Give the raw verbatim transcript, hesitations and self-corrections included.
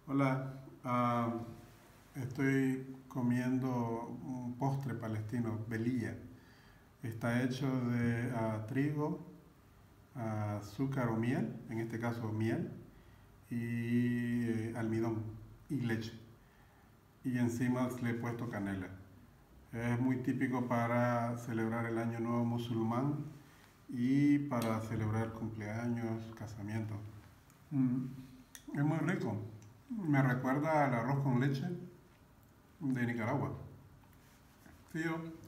Hola, ah, estoy comiendo un postre palestino, belilla. Está hecho de ah, trigo, ah, azúcar o miel, en este caso miel, y eh, almidón y leche. Y encima le he puesto canela. Es muy típico para celebrar el Año Nuevo musulmán y para celebrar cumpleaños, casamientos. Mm, es muy rico. Me recuerda al arroz con leche de Nicaragua. Sí, yo.